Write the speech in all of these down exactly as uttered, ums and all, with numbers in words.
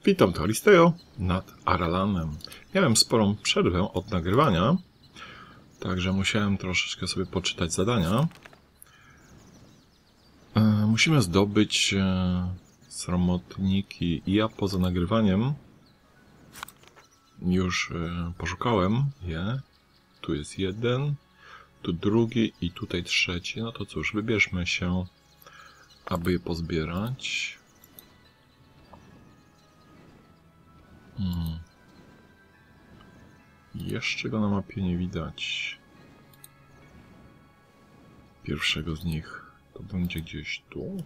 Witam, to Alisteo nad Aralanem. Miałem sporą przerwę od nagrywania, także musiałem troszeczkę sobie poczytać zadania. E, musimy zdobyć e, sromotniki i ja poza nagrywaniem już e, poszukałem je. Tu jest jeden, tu drugi i tutaj trzeci. No to cóż, wybierzmy się, aby je pozbierać. Hmm. Jeszcze go na mapie nie widać. Pierwszego z nich to będzie gdzieś tu.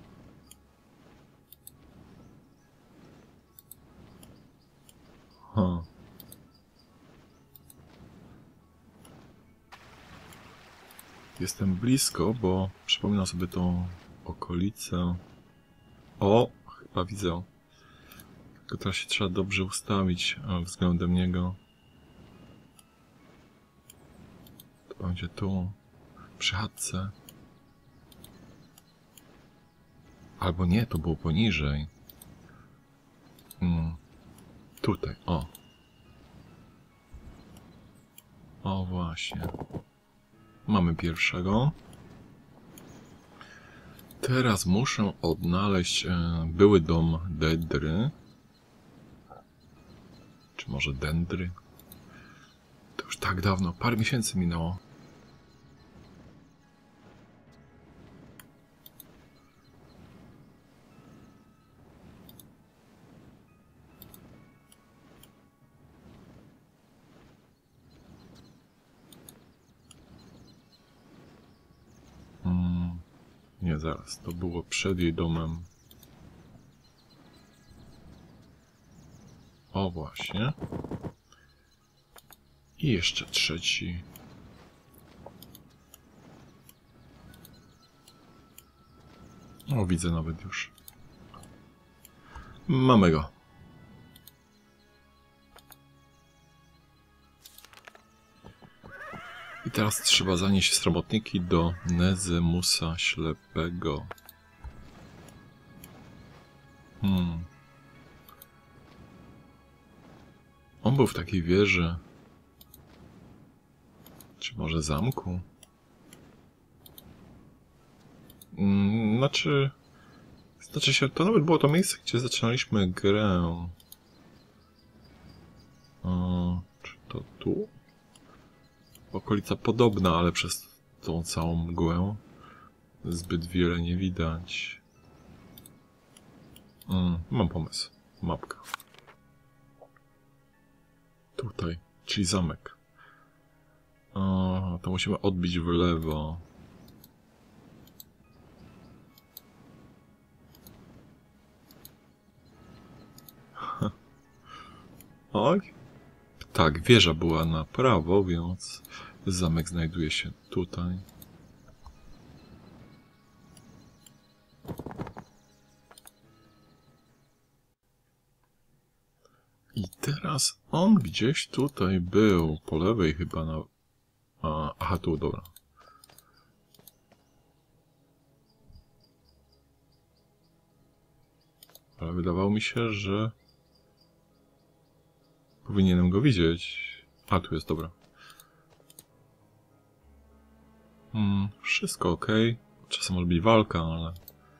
Ha. Jestem blisko, bo przypominam sobie tą okolicę. O, chyba widzę. Tylko teraz się trzeba dobrze ustawić względem niego. To będzie tu, przy chatce. Albo nie, to było poniżej. Hmm. Tutaj, o. O, właśnie. Mamy pierwszego. Teraz muszę odnaleźć e, były dom Dedry. Czy może Dendry? To już tak dawno, parę miesięcy minęło. Hmm, nie, zaraz, to było przed jej domem. O, właśnie. I jeszcze trzeci. O, widzę nawet już. Mamy go. I teraz trzeba zanieść sromotniki do Nezemusa Ślepego. Hmm. On był w takiej wieży. Czy może zamku? Hmm, znaczy... Znaczy się, to nawet było to miejsce, gdzie zaczynaliśmy grę. O, czy to tu? Okolica podobna, ale przez tą całą mgłę zbyt wiele nie widać. Hmm, mam pomysł. Mapka. Tutaj, czyli zamek. O, to musimy odbić w lewo. Oj. Tak, wieża była na prawo, więc zamek znajduje się tutaj. I teraz on gdzieś tutaj był, po lewej chyba na... A, aha, tu, dobra. Ale wydawało mi się, że... Powinienem go widzieć. A, tu jest, dobra. Hmm, wszystko ok. Czasem może być walka, ale...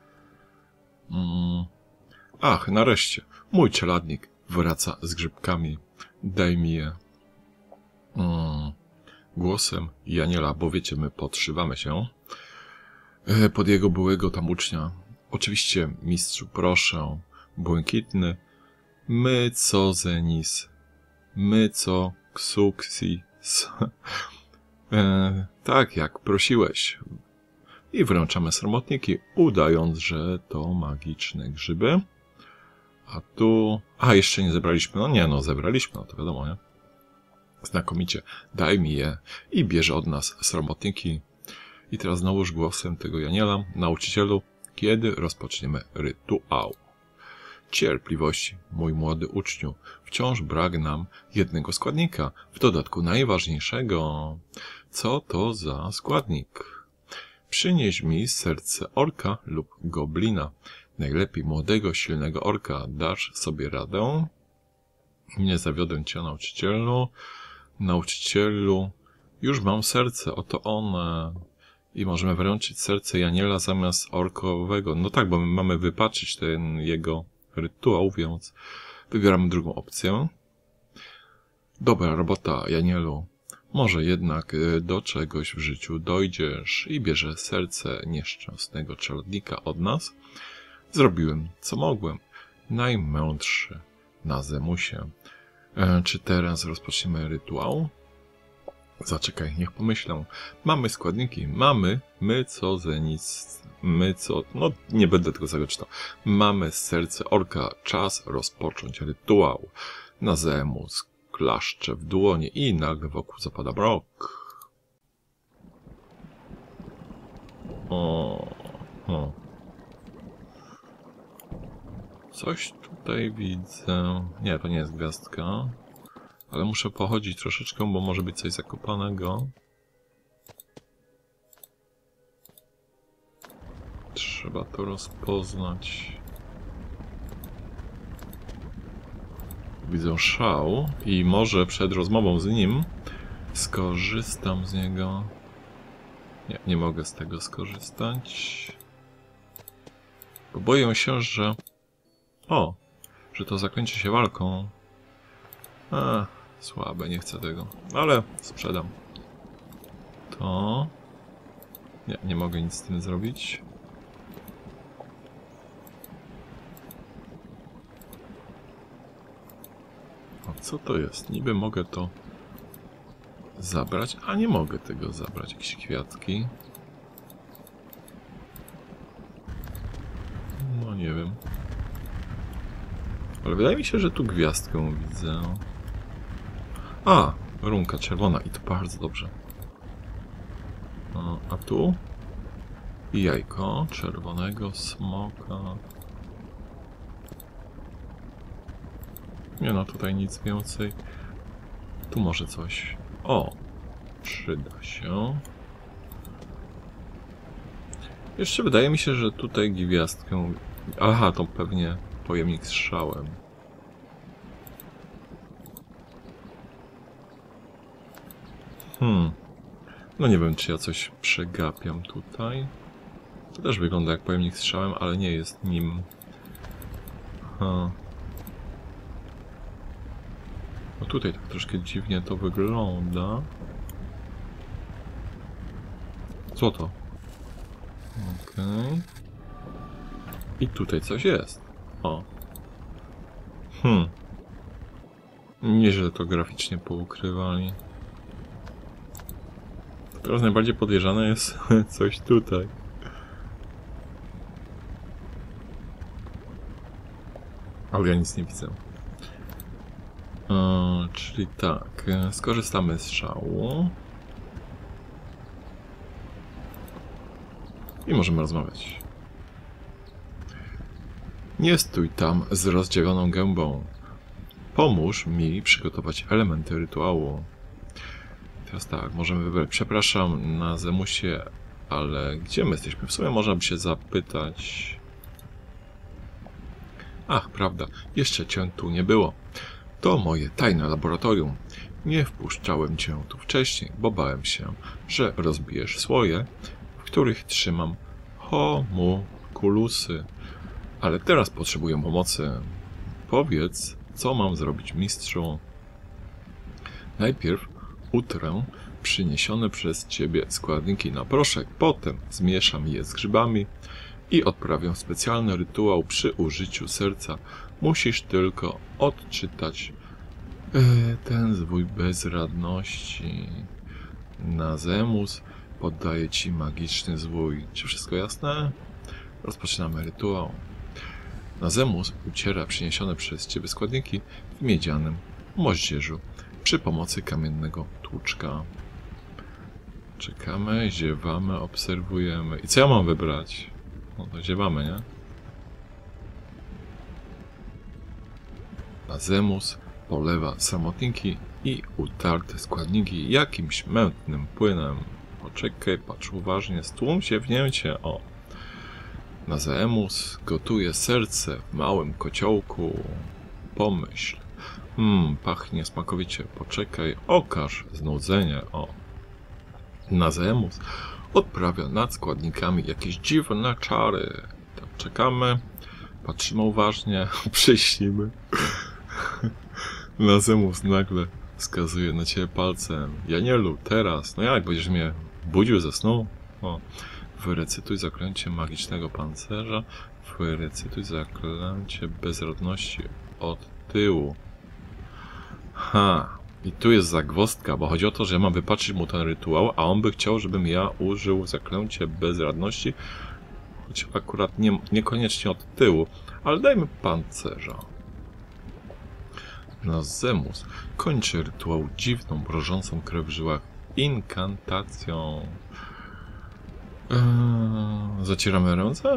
Hmm. Ach, nareszcie. Mój czeladnik wraca z grzybkami. Daj mi je. Hmm. Głosem Janiela, bo wiecie, my podszywamy się pod jego byłego tam ucznia. Oczywiście, mistrzu, proszę. Błękitny. My co Zenis. My co Ksuxis. e, tak jak prosiłeś. I wręczamy sromotniki, udając, że to magiczne grzyby. A tu... A, jeszcze nie zebraliśmy. No nie, no zebraliśmy, no to wiadomo, nie? Znakomicie. Daj mi je. I bierze od nas sromotniki. I teraz znowuż głosem tego Janiela, nauczycielu, kiedy rozpoczniemy rytuał. Cierpliwości, mój młody uczniu. Wciąż brak nam jednego składnika, w dodatku najważniejszego. Co to za składnik? Przynieś mi serce orka lub goblina. Najlepiej młodego, silnego orka. Dasz sobie radę? Nie zawiodę cię, nauczycielu. Nauczycielu, już mam serce, oto one. I możemy wręczyć serce Janiela zamiast orkowego. No tak, bo my mamy wypaczyć ten jego rytuał, więc wybieramy drugą opcję. Dobra robota, Janielu. Może jednak do czegoś w życiu dojdziesz i bierze serce nieszczęsnego czeladnika od nas. Zrobiłem, co mogłem. Najmądrszy na Zemusie. E, czy teraz rozpoczniemy rytuał? Zaczekaj, niech pomyślę. Mamy składniki, mamy, my co Zenic, my co, no nie będę tego zagoczytał. Mamy serce orka, czas rozpocząć rytuał. Na Zemus klaszcze w dłonie i nagle wokół zapada mrok. O, o. Coś tutaj widzę. Nie, to nie jest gwiazdka. Ale muszę pochodzić troszeczkę, bo może być coś zakopanego. Trzeba to rozpoznać. Widzę szał i może przed rozmową z nim skorzystam z niego. Nie, nie mogę z tego skorzystać. Bo boję się, że... O! Że to zakończy się walką. A, słabe, nie chcę tego. Ale sprzedam. To... Nie, nie mogę nic z tym zrobić. A co to jest? Niby mogę to zabrać, a nie mogę tego zabrać. Jakieś kwiatki. No nie wiem. Ale wydaje mi się, że tu gwiazdkę widzę. A! Runka czerwona i to bardzo dobrze. A, a tu? Jajko czerwonego smoka. Nie no, tutaj nic więcej. Tu może coś. O! Przyda się. Jeszcze wydaje mi się, że tutaj gwiazdkę... Aha, to pewnie pojemnik z szałem. Hmm. No nie wiem, czy ja coś przegapiam tutaj. To też wygląda jak pojemnik z szałem, ale nie jest nim. Ha. No tutaj tak troszkę dziwnie to wygląda. Co to? Okej. Okay. I tutaj coś jest. O. Hmm. Nieźle to graficznie poukrywali. Teraz najbardziej podejrzane jest coś tutaj. Ale ja nic nie widzę. E, czyli tak, skorzystamy z szału. I możemy rozmawiać. Nie stój tam z rozdziawioną gębą. Pomóż mi przygotować elementy rytuału. Teraz tak, możemy wybrać. Przepraszam, na Zemusie, ale gdzie my jesteśmy? W sumie można by się zapytać. Ach, prawda, jeszcze cię tu nie było. To moje tajne laboratorium. Nie wpuszczałem cię tu wcześniej, bo bałem się, że rozbijesz swoje, w których trzymam homunculusy. Ale teraz potrzebuję pomocy. Powiedz, co mam zrobić, mistrzu? Najpierw utrę przyniesione przez ciebie składniki na proszek, potem zmieszam je z grzybami i odprawię specjalny rytuał przy użyciu serca. Musisz tylko odczytać yy, ten zwój bezradności. Na Zemus poddaję ci magiczny zwój. Czy wszystko jasne? Rozpoczynamy rytuał. Na Zemus uciera przyniesione przez ciebie składniki w miedzianym moździerzu przy pomocy kamiennego tłuczka. Czekamy, ziewamy, obserwujemy. I co ja mam wybrać? No to ziewamy, nie? Na Zemus polewa samotniki i utarte składniki jakimś mętnym płynem. Poczekaj, patrz uważnie, stłum się wnięcie. O. Nazeemus gotuje serce w małym kociołku. Pomyśl. Hmm, pachnie smakowicie. Poczekaj, okaż znudzenie. O. Nazeemus odprawia nad składnikami jakieś dziwne czary. Tak, czekamy, patrzymy uważnie, przyśnimy. Nazeemus nagle wskazuje na ciebie palcem. Janielu, teraz, no jak, będziesz mnie budził ze snu? O. Wyrecytuj zaklęcie magicznego pancerza. Wyrecytuj zaklęcie bezrodności od tyłu. Ha, i tu jest zagwozdka, bo chodzi o to, że ja mam wypatrzyć mu ten rytuał, a on by chciał, żebym ja użył zaklęcia bezradności, choć akurat nie, niekoniecznie od tyłu, ale dajmy pancerza. Nazeemus kończy rytuał dziwną, mrożącą krew w żyłach inkantacją. Eee, zacieramy ręce?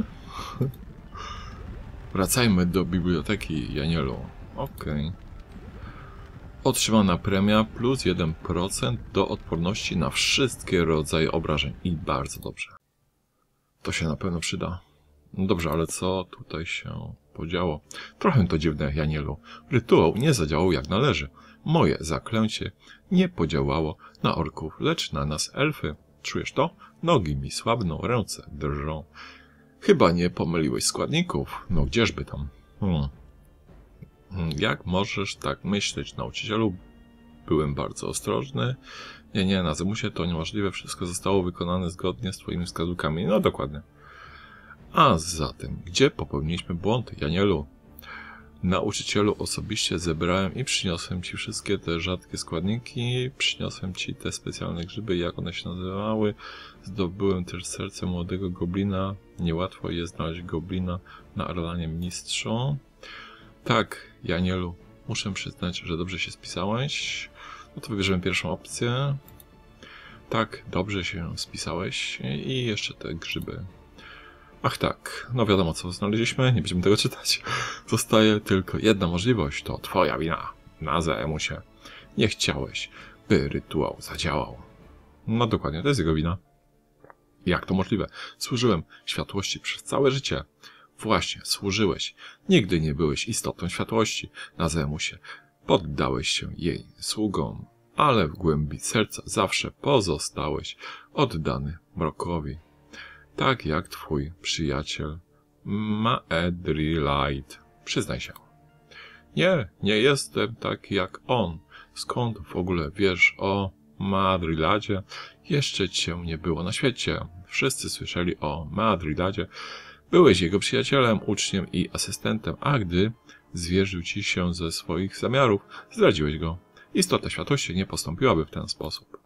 Wracajmy do biblioteki, Janielu. Okej. Okay. Otrzymana premia plus jeden procent do odporności na wszystkie rodzaje obrażeń. I bardzo dobrze. To się na pewno przyda. No dobrze, ale co tutaj się podziało? Trochę to dziwne, Janielu. Rytuał nie zadziałał jak należy. Moje zaklęcie nie podziałało na orków, lecz na nas elfy. Czujesz to? Nogi mi słabną, ręce drżą. Chyba nie pomyliłeś składników. No gdzieżby tam. Hmm. Jak możesz tak myśleć, nauczycielu? Byłem bardzo ostrożny. Nie, nie, na Zemusie to niemożliwe. Wszystko zostało wykonane zgodnie z twoimi wskazówkami. No dokładnie. A zatem, gdzie popełniliśmy błąd, Janielu? Nauczycielu, osobiście zebrałem i przyniosłem ci wszystkie te rzadkie składniki. Przyniosłem ci te specjalne grzyby, jak one się nazywały. Zdobyłem też serce młodego goblina. Niełatwo jest znaleźć goblina na Arlanie Mistrzu. Tak, Janielu, muszę przyznać, że dobrze się spisałeś. No to wybierzemy pierwszą opcję. Tak, dobrze się spisałeś. I jeszcze te grzyby. Ach tak, no wiadomo co znaleźliśmy, nie będziemy tego czytać. Zostaje tylko jedna możliwość, to twoja wina. Nazeemusie. Nie chciałeś, by rytuał zadziałał. No dokładnie, to jest jego wina. Jak to możliwe? Służyłem światłości przez całe życie. Właśnie, służyłeś. Nigdy nie byłeś istotą światłości. Nazeemusie. Poddałeś się jej sługom, ale w głębi serca zawsze pozostałeś oddany mrokowi. Tak jak twój przyjaciel Maedrilight. Przyznaj się. Nie, nie jestem tak jak on. Skąd w ogóle wiesz o Maedrilightie? Jeszcze cię nie było na świecie. Wszyscy słyszeli o Maedrilightie. Byłeś jego przyjacielem, uczniem i asystentem, a gdy zwierzył ci się ze swoich zamiarów, zdradziłeś go. Istota światłości nie postąpiłaby w ten sposób.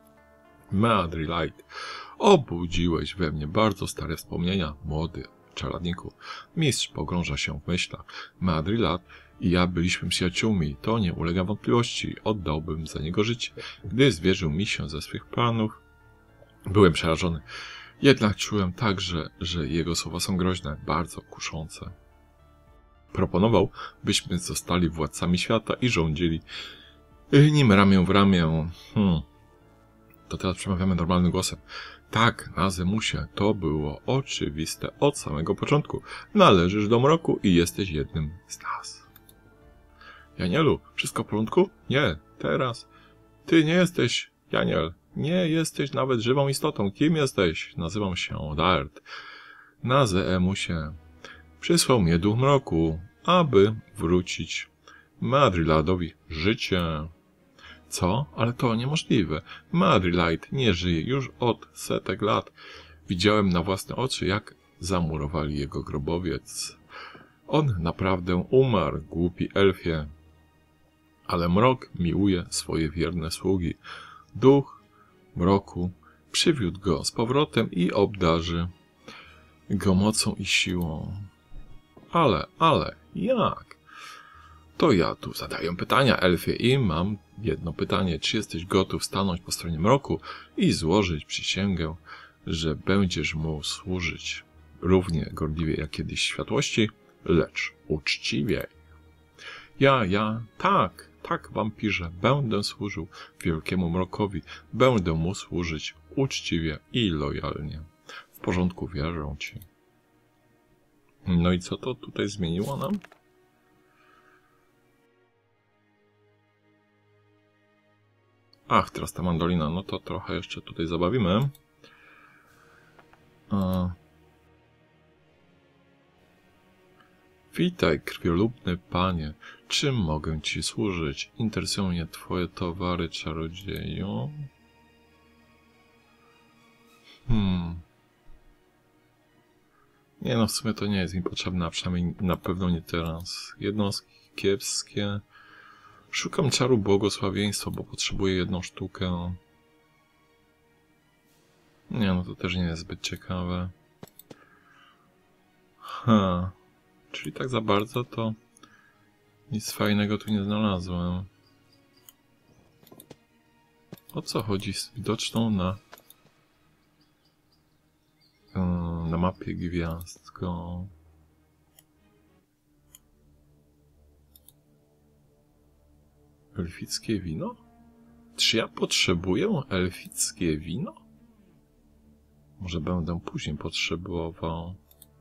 Maedrilight. Obudziłeś we mnie bardzo stare wspomnienia, młody czeladniku. Mistrz pogrąża się w myślach. Maedrilight i ja byliśmy przyjaciółmi, to nie ulega wątpliwości. Oddałbym za niego życie. Gdy zwierzył mi się ze swych planów, byłem przerażony. Jednak czułem także, że jego słowa są groźne, bardzo kuszące. Proponował, byśmy zostali władcami świata i rządzili nim ramię w ramię. Hmm. To teraz przemawiamy normalnym głosem. Tak, Nazeemusie, to było oczywiste od samego początku. Należysz do mroku i jesteś jednym z nas. Janielu, wszystko w porządku? Nie, teraz. Ty nie jesteś Janiel. Nie jesteś nawet żywą istotą. Kim jesteś? Nazywam się Daert. Nazeemusie. Przysłał mnie duch mroku, aby wrócić Maedrilightowi życie. Co? Ale to niemożliwe. Maedrilight nie żyje już od setek lat. Widziałem na własne oczy, jak zamurowali jego grobowiec. On naprawdę umarł, głupi elfie. Ale mrok miłuje swoje wierne sługi. Duch mroku przywiódł go z powrotem i obdarzy go mocą i siłą. Ale, ale, jak? To ja tu zadaję pytania, elfie, i mam jedno pytanie. Czy jesteś gotów stanąć po stronie mroku i złożyć przysięgę, że będziesz mu służyć równie gorliwie jak kiedyś światłości, lecz uczciwiej? Ja, ja, tak, tak, wampirze, będę służył wielkiemu mrokowi, będę mu służyć uczciwie i lojalnie. W porządku, wierzę ci. No i co to tutaj zmieniło nam? Ach, teraz ta mandolina. No to trochę jeszcze tutaj zabawimy. A... Witaj, krwiolubny panie. Czym mogę ci służyć? Interesują mnie twoje towary, czarodzieju. Hmm. Nie no, w sumie to nie jest mi potrzebne, a przynajmniej na pewno nie teraz. Jednostki kiepskie. Szukam czaru błogosławieństwa, bo potrzebuję jedną sztukę. Nie no, to też nie jest zbyt ciekawe. Ha. Czyli tak za bardzo to nic fajnego tu nie znalazłem. O co chodzi z widoczną na na mapie gwiazdką? Elfickie wino? Czy ja potrzebuję elfickie wino? Może będę później potrzebował.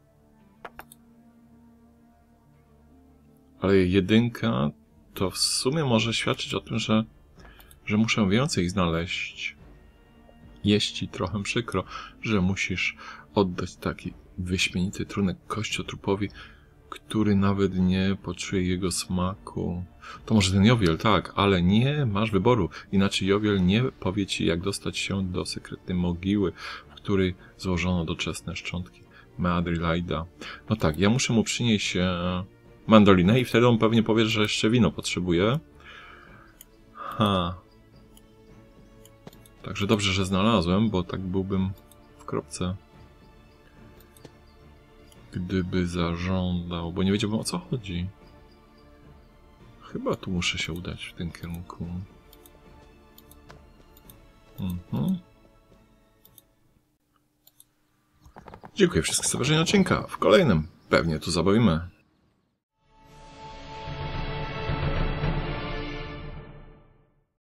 Ale jedynka to w sumie może świadczyć o tym, że, że muszę więcej znaleźć. Jest ci trochę przykro, że musisz oddać taki wyśmienity trunek kościotrupowi, który nawet nie poczuje jego smaku. To może ten Jowiel, tak, ale nie masz wyboru. Inaczej Jowiel nie powie ci, jak dostać się do sekretnej mogiły, w której złożono doczesne szczątki Meadrilaida. No tak, ja muszę mu przynieść mandolinę i wtedy on pewnie powie, że jeszcze wino potrzebuje. Ha. Także dobrze, że znalazłem, bo tak byłbym w kropce. Gdyby zażądał, bo nie wiedziałbym, o co chodzi. Chyba tu muszę się udać w tym kierunku. Mhm. Dziękuję wszystkim za obejrzenie odcinka. W kolejnym pewnie tu zabawimy.